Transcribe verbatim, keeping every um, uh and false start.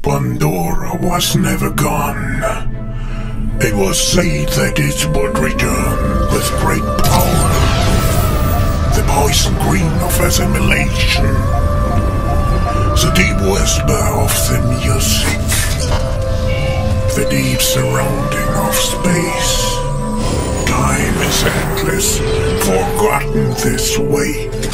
Pandora was never gone. It was said that it would return with great power. The poison green of assimilation. The deep whisper of the music. The deep surrounding of space. Time is endless, forgotten this way.